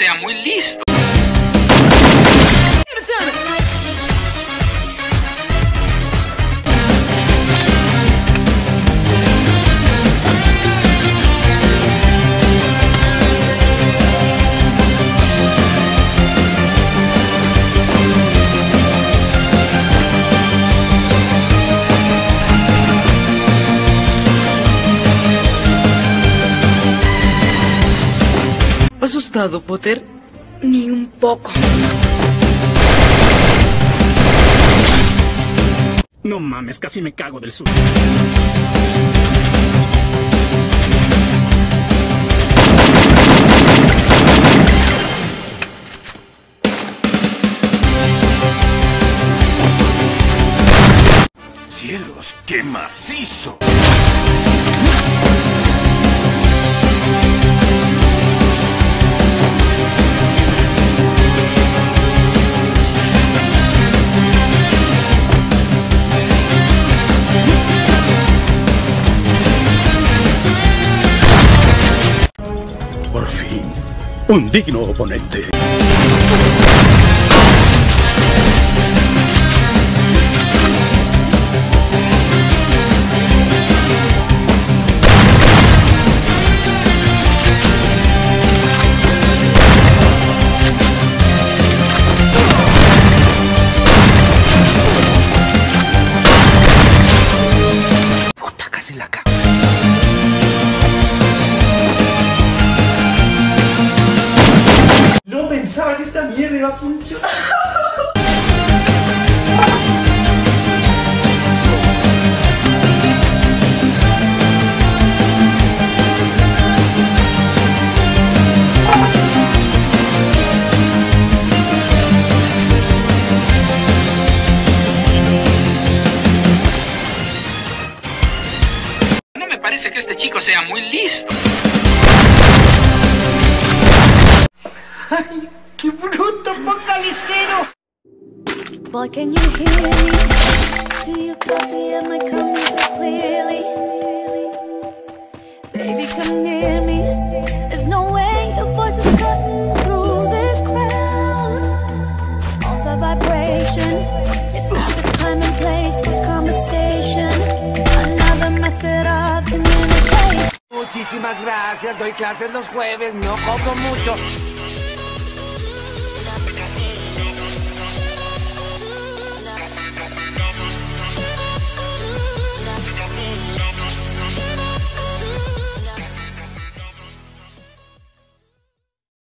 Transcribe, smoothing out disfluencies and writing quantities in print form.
sea muy listo. ¿Asustado, Potter? Ni un poco. No mames, casi me cago del susto. ¡Cielos, qué macizo! Por fin, un digno oponente. Puta, casi la cago. No pensaba que esta mierda iba a funcionar. No me parece que este chico sea muy listo. ¡Ay, qué bruto focalicero! Boy, can you hear me? Do you copy? Am I coming through clearly? Baby, come near me. There's no way your voice is cutting through this crowd. All the vibration. It's not the time and place for conversation. Another method of communication. Muchísimas gracias, doy clases los jueves, no cobro mucho.